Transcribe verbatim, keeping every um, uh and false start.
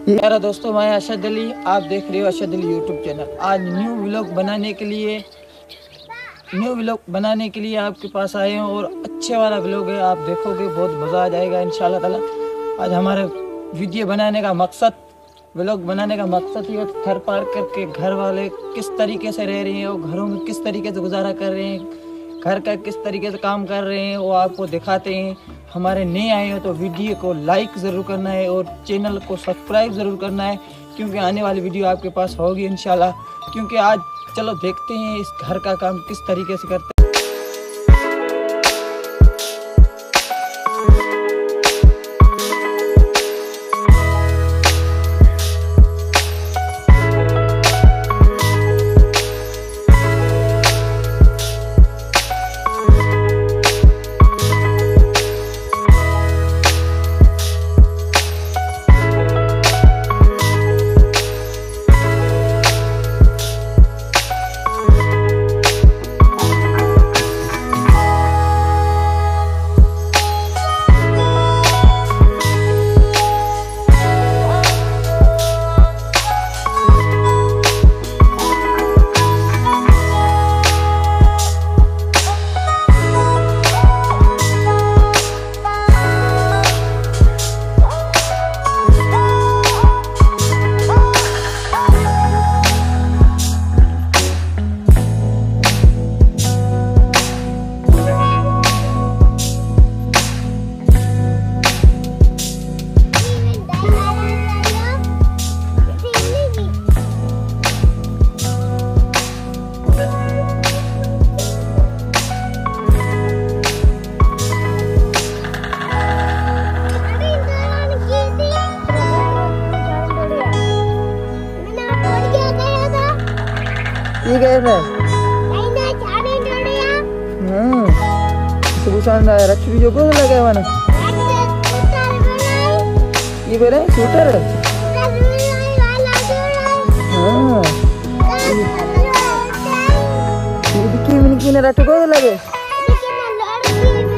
मेरा दोस्तों मैं अशद अली, आप देख रहे हो अशद अली यूट्यूब चैनल। आज न्यू व्लॉग बनाने के लिए न्यू व्लॉग बनाने के लिए आपके पास आए हैं और अच्छे वाला व्लॉग है, आप देखोगे बहुत मज़ा आ जाएगा इंशाल्लाह ताला। आज हमारे वीडियो बनाने का मकसद व्लॉग बनाने का मकसद ये थरपारकर के घर वाले किस तरीके से रह रहे हैं और घरों में किस तरीके से गुजारा कर रहे हैं, घर का किस तरीके से काम कर रहे हैं वो आपको दिखाते हैं। हमारे नए आए हो तो वीडियो को लाइक ज़रूर करना है और चैनल को सब्सक्राइब ज़रूर करना है, क्योंकि आने वाली वीडियो आपके पास होगी इंशाल्लाह। क्योंकि आज चलो देखते हैं इस घर का काम किस तरीके से करते हैं। ये गए थे हम्म सुबह रक्षी जो को लगे वाला ये बेरे शूटर हां ये दिखी मिनकी ने रट को लगे